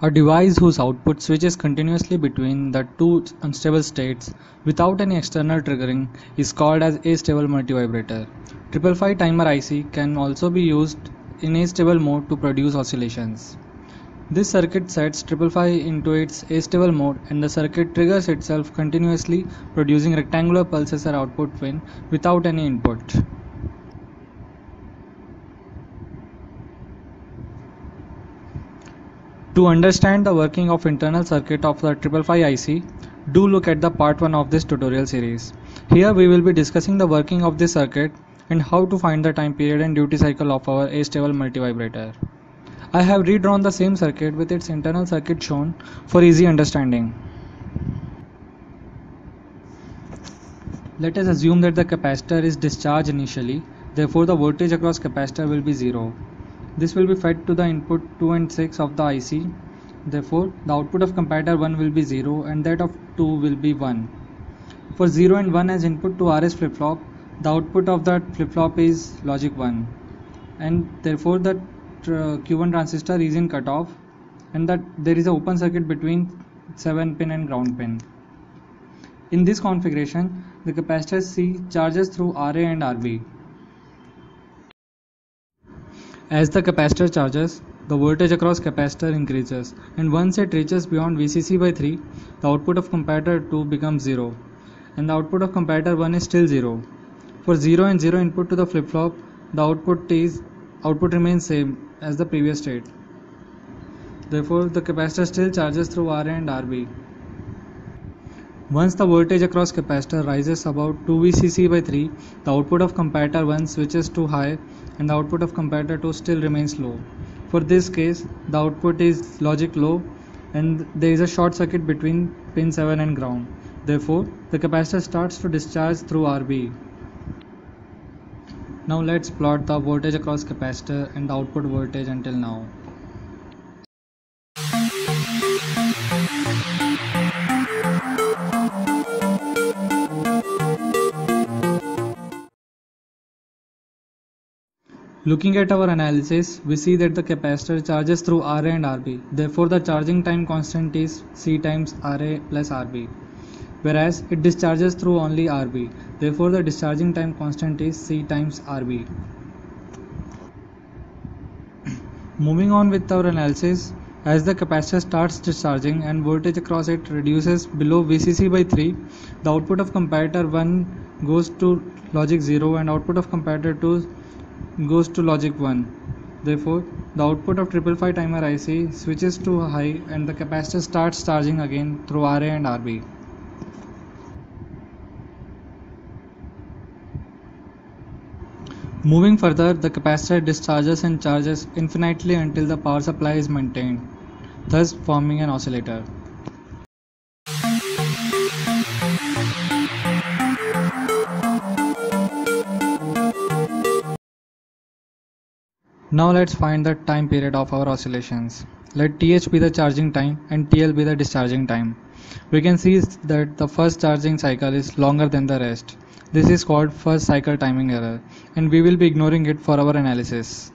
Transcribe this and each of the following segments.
A device whose output switches continuously between the two unstable states without any external triggering is called as astable multivibrator. 555 timer IC can also be used in astable mode to produce oscillations. This circuit sets 555 into its astable mode and the circuit triggers itself continuously, producing rectangular pulses at output pin without any input. To understand the working of internal circuit of the 555 IC, do look at the part 1 of this tutorial series. Here we will be discussing the working of this circuit and how to find the time period and duty cycle of our astable multivibrator. I have redrawn the same circuit with its internal circuit shown for easy understanding. Let us assume that the capacitor is discharged initially, therefore the voltage across capacitor will be 0. This will be fed to the input 2 and 6 of the IC, therefore the output of comparator 1 will be 0 and that of 2 will be 1. For 0 and 1 as input to RS flip-flop, the output of that flip-flop is logic 1 and therefore the Q1 transistor is in cutoff and that there is an open circuit between 7 pin and ground pin. In this configuration, the capacitor C charges through RA and RB. As the capacitor charges, the voltage across capacitor increases and once it reaches beyond VCC by 3, the output of comparator 2 becomes 0 and the output of comparator 1 is still 0. For 0 and 0 input to the flip-flop, the output remains same as the previous state. Therefore, the capacitor still charges through RA and RB. Once the voltage across capacitor rises above 2 VCC by 3, the output of comparator 1 switches to high and the output of comparator 2 still remains low. For this case, the output is logic low and there is a short circuit between pin 7 and ground. Therefore, the capacitor starts to discharge through RB. Now let's plot the voltage across capacitor and the output voltage until now. Looking at our analysis, we see that the capacitor charges through RA and RB. Therefore, the charging time constant is C times RA plus RB. Whereas it discharges through only RB. Therefore, the discharging time constant is C times RB. Moving on with our analysis, as the capacitor starts discharging and voltage across it reduces below VCC by 3, the output of comparator 1 goes to logic 0 and output of comparator 2 goes to logic 1. Therefore, the output of 555 timer IC switches to high and the capacitor starts charging again through RA and RB. Moving further, the capacitor discharges and charges infinitely until the power supply is maintained, thus forming an oscillator. Now let's find the time period of our oscillations. Let TH be the charging time and TL be the discharging time. We can see that the first charging cycle is longer than the rest. This is called first cycle timing error and we will be ignoring it for our analysis.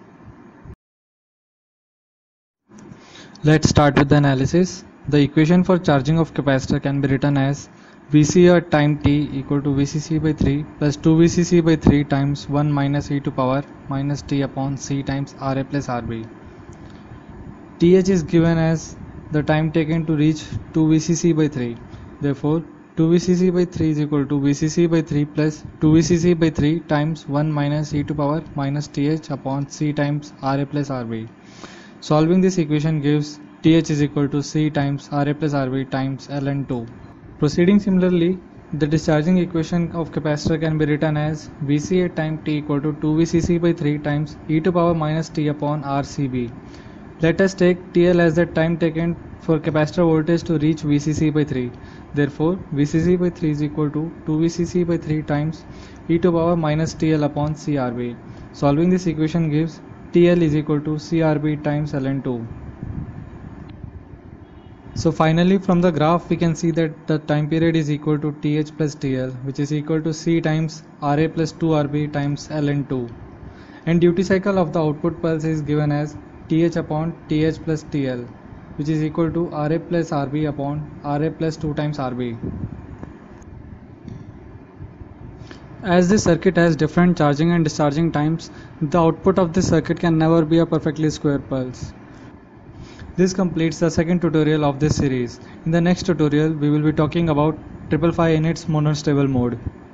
Let's start with the analysis. The equation for charging of capacitor can be written as Vc at time t equal to Vcc by 3 plus 2 Vcc by 3 times 1 minus e to power minus t upon c times Ra plus Rb. Th is given as the time taken to reach 2 Vcc by 3. Therefore, 2 Vcc by 3 is equal to Vcc by 3 plus 2 Vcc by 3 times 1 minus e to power minus Th upon c times Ra plus Rb. Solving this equation gives Th is equal to c times Ra plus Rb times ln2. Proceeding similarly, the discharging equation of capacitor can be written as Vc at time t equal to 2 Vcc by 3 times e to power minus t upon Rcb. Let us take TL as the time taken for capacitor voltage to reach Vcc by 3. Therefore, Vcc by 3 is equal to 2 Vcc by 3 times e to power minus TL upon CRB. Solving this equation gives TL is equal to CRB times ln2. So finally, from the graph we can see that the time period is equal to Th plus TL, which is equal to C times Ra plus 2Rb times ln2, and duty cycle of the output pulse is given as Th upon Th plus TL. which is equal to Ra plus Rb upon Ra plus 2 times Rb. As this circuit has different charging and discharging times, the output of this circuit can never be a perfectly square pulse. This completes the second tutorial of this series. In the next tutorial, we will be talking about 555 in its monostable mode.